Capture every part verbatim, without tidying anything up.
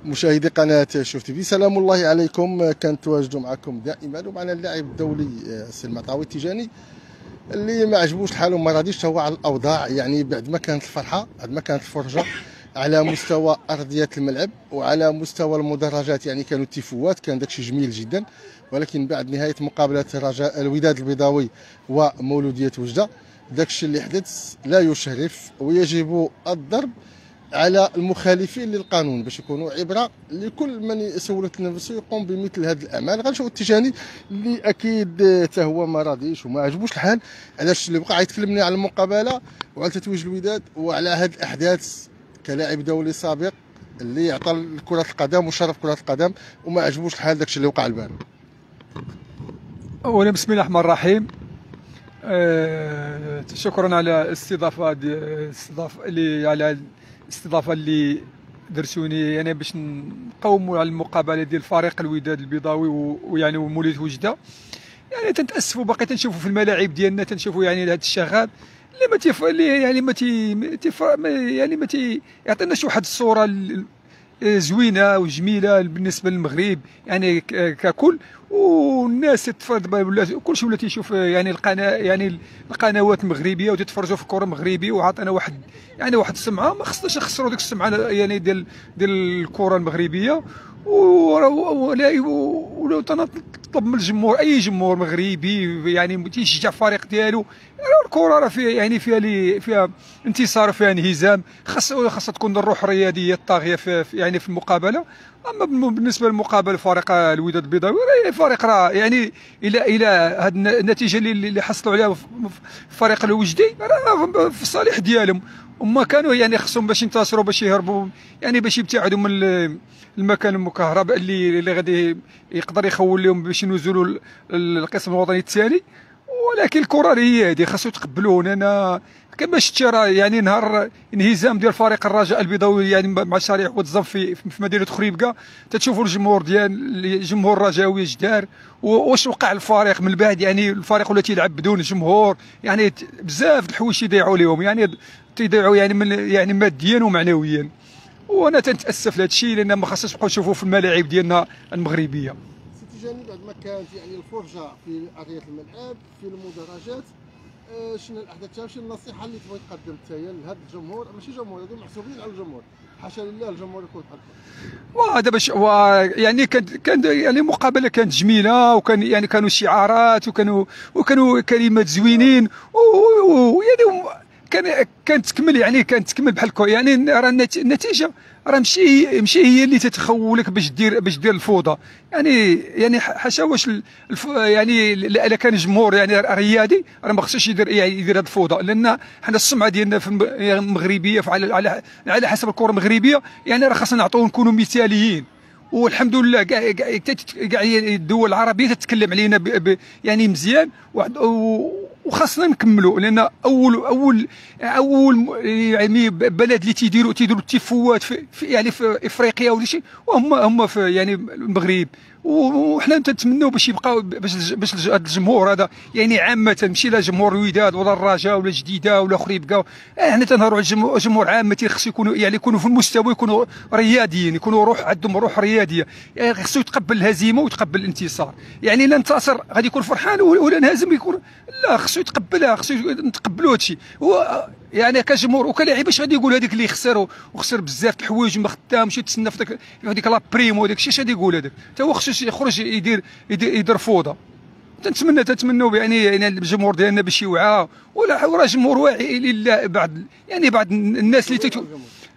مشاهدي قناة شوف تيفي، سلام الله عليكم. كنتواجدوا معكم دائما ومعنا اللاعب الدولي السي المعطاوي التيجاني اللي ما عجبوش الحال وما راضيش هو على الاوضاع. يعني بعد ما كانت الفرحه، بعد ما كانت الفرجه على مستوى ارضيات الملعب وعلى مستوى المدرجات، يعني كانوا التيفوات، كان داكشي جميل جدا. ولكن بعد نهايه مقابله الرجاء الوداد البيضاوي ومولوديه وجده، داكشي اللي حدث لا يشرف، ويجب الضرب على المخالفين للقانون باش يكونوا عبره لكل من يسولت نفسه يقوم بمثل هذه الاعمال. غنشوف التيجاني اللي اكيد حتى هو ما راضيش وما عجبوش الحال، علاش اللي بقى يتكلمني على المقابله وعلى تتويج الوداد وعلى هذه الاحداث كلاعب دولي سابق اللي عطى كره القدم وشرف كره القدم وما عجبوش الحال داكشي اللي وقع البارح. اولا بسم الله الرحمن الرحيم. أه شكرا على الاستضافه الاستضافه اللي على الاستضافه اللي درتوني يعني باش نقوموا على المقابله ديال فريق الوداد البيضاوي ويعني ومولوديه وجده. يعني تنتاسفوا باقي تنشوفوا في الملاعب ديالنا، تنشوفوا يعني هذا الشغب اللي ما تيف اللي يعني ما تي تيف يعني ما تي يعطيناش واحد الصوره زوينه وجميله بالنسبه للمغرب يعني ككل. والناس تتفرج ولا كلشي ولا تيشوف يعني القناه يعني القنوات المغربيه وتتفرجوا في الكره المغربيه، وعطينا واحد يعني واحد السمعه ما خصناش نخسروا ديك السمعه يعني ديال ديال الكره المغربيه. ولو تنطلب من الجمهور، اي جمهور مغربي يعني تيشجع الفريق ديالو، الكره راه فيها يعني فيها لي فيها انتصار وفيها انهزام، خاصها خاصها تكون الروح الرياضيه الطاغيه في يعني في المقابله. اما بالنسبه للمقابله فريق الوداد البيضاوي فريق راه يعني الى الى هذه النتيجه اللي اللي حصلوا عليها في فريق الوجدي راه في الصالح ديالهم. هما كانوا يعني خصهم باش ينتصروا باش يهربوا يعني باش يبتعدوا من المكان المكهرب اللي اللي غادي يقدر يخول لهم باش ينزلوا القسم الوطني الثاني. ولكن الكره هي هذه خاصو يتقبلونا. انا كما شفتي راه يعني نهار انهزام ديال فريق الرجاء البيضاوي يعني مع شريح والظف في في مدينه خريبكا، تتشوفوا الجمهور ديال الجمهور الرجاوي جدار واش وقع الفريق من بعد. يعني الفريق ولا تيلعب بدون جمهور، يعني بزاف د الحوايج تيضيعوا لهم، يعني تيضيعوا يعني من يعني ماديا ومعنويا. وانا تنتاسف لهذا الشيء لان ما خاصناش نبقاو نشوفوا في الملاعب ديالنا المغربيه. تيجاني بعد ما كانت يعني الفرجه في ارضيه الملعب في المدرجات، آه شنو الاحداث، شنو النصيحه اللي تبغي تقدم حتى لهذا الجمهور؟ ماشي جمهور، هذو محسوبين على الجمهور، حاشا لله الجمهور يكون حقا. وهذا باش يعني كانت كانت يعني مقابله كانت جميله، وكان يعني كانوا شعارات وكانوا وكانوا كلمات زوينين، ويعني كان كانت تكمل يعني كانت تكمل بحال يعني راه النتيجه راه ماشي ماشي هي اللي تتخولك باش دير باش دير الفوضى. يعني يعني حاشا واش الف يعني الا كان جمهور يعني رياضي راه ما خصوش يدير يدير هذه الفوضى، لان حنا السمعه ديالنا في المغربيه على على على حسب الكره المغربيه يعني راه خاصنا نعطيو نكونوا مثاليين. والحمد لله كاع كاع الدول العربيه تتكلم علينا يعني مزيان، وخاصنا نكملوا، لان اول اول اول يعني بلد اللي تيديروا تيديروا التيفوات في, في يعني في افريقيا ولا شيء وهم هم في يعني المغرب. وحنا نتمنوا باش يبقاو باش باش هذا الجمهور هذا يعني عامه، ماشي لا جمهور الوداد ولا الرجاء ولا جديده ولا خريبكا، حنا تنهضروا على الجمهور عامه خصو يكونوا يعني يكونوا في المستوى، يكونوا رياضيين، يكونوا روح عندهم روح رياضيه. يعني خصو يتقبل الهزيمه ويتقبل الانتصار. يعني لا انتصر غادي يكون فرحان ولا انهزم يكون لا، خصو يتقبلها، خصو نتقبلوا هذا الشيء. يعني كجمهور وكلاعب اش غادي يقول هذاك اللي خسر وخسر بزاف د الحوايج وما خدامش يتسنى في داك هذيك لا بريم وداك الشيء، اش غادي يقول هذاك؟ حتى هو خصو يخرج يدير يدير, يدير فوضى. تنتمنى تنتمنوا يعني يعني الجمهور ديالنا باش يوعى، ولا راه جمهور واعي لله. بعض يعني بعض الناس اللي تتو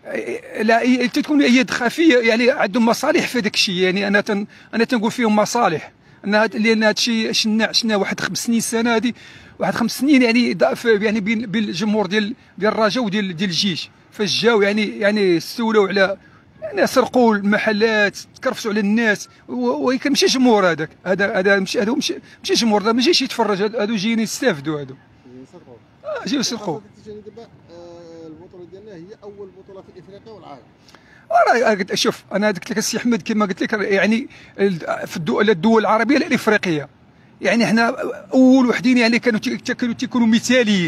لا تكون يد خفيه يعني عندهم مصالح في داك الشيء. يعني انا تن انا تنقول فيهم مصالح، لان هذا الشيء شنا شنا واحد خمس سنين السنه هذه واحد خمس سنين يعني يعني بين بين الجمهور ديال ديال الرجاء وديال ديال الجيش، فاش جاو يعني يعني استولوا على يعني سرقوا المحلات، تكرفسوا على الناس. ولكن ماشي جمهور هذاك، هذا هذا ماشي هذا ماشي ماشي جمهور، هذا ما جايش يتفرج، هذو جايين يستافدوا، هذو يسرقوا اه جايو يسرقوا. دابا البطوله ديالنا هي اول بطوله في افريقيا والعالم. راه شوف انا قلت لك السي احمد كما قلت لك يعني في الدول الدول العربيه الافريقيه يعني احنا اول وحدين يعني كانوا كانوا تيكونوا مثاليين.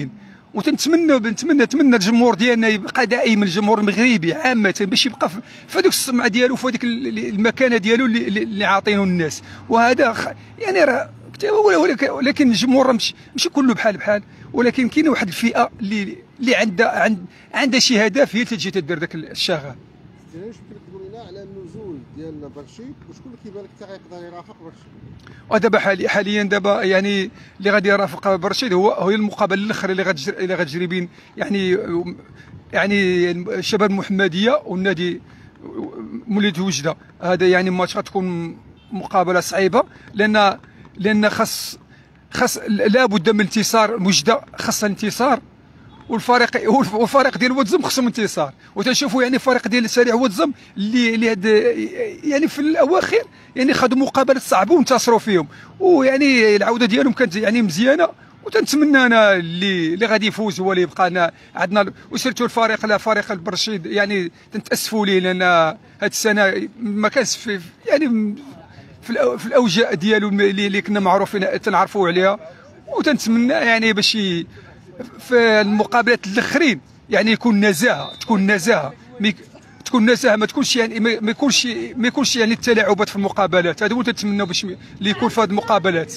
وتنتمنى نتمنى نتمنى الجمهور ديالنا يبقى دائما الجمهور المغربي عامه باش يبقى في هذوك السمعه ديالو في هذيك المكانه ديالو اللي, اللي عاطينه الناس. وهذا يعني راه ولكن الجمهور ماشي ماشي كله بحال بحال، ولكن كاينه واحد الفئه اللي اللي عندها عند عندها شي هدف هي تجي تدير ذاك الشغف. واش يمكن تقول لنا على النزول ديال برشيد وشكون اللي كيبان لك حتى يقدر يرافق برشيد؟ ودابا حاليا حاليا دابا يعني اللي غادي يرافق برشيد هو هو المقابله الاخرى اللي غتجري اللي غتجري بين يعني يعني الشباب المحمديه والنادي مولد وجده. هذا يعني ماتش غتكون مقابله صعيبه، لان لان خاص خاص لابد من انتصار وجده، خاصها انتصار، والفريق والفريق ديال واتزم خصهم انتصار. وتنشوفوا يعني الفريق ديال سريع واتزم اللي اللي هاد يعني في الاواخر يعني خدوا مقابلات صعبه وانتصروا فيهم، ويعني العوده ديالهم كانت يعني مزيانه. وتنتمنى انا اللي اللي غادي يفوز هو اللي يبقى لنا عندنا، وسيرتو الفريق لا فريق البرشيد يعني تنتاسفوا ليه، لان هاد السنه ما كانش في يعني في في الاوجاء ديالو اللي كنا معروفين تنعرفوا عليها. وتنتمنى يعني باش في المقابلات الاخرين يعني يكون نزاهه، تكون نزاهه تكون نزاهه ما تكونش يعني ما يكونش ما يكونش يعني التلاعبات في المقابلات. هذا هو تنتمنى باش اللي يكون في هذه المقابلات.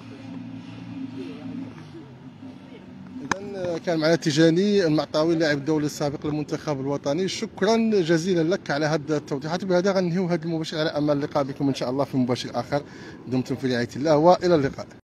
اذا كان معنا تيجاني المعطاوي اللاعب الدولي السابق للمنتخب الوطني، شكرا جزيلا لك على هذه التوضيحات. بهذا غنهيو هذا المباشر على امل اللقاء بكم ان شاء الله في مباشر اخر. دمتم في رعايه الله والى اللقاء.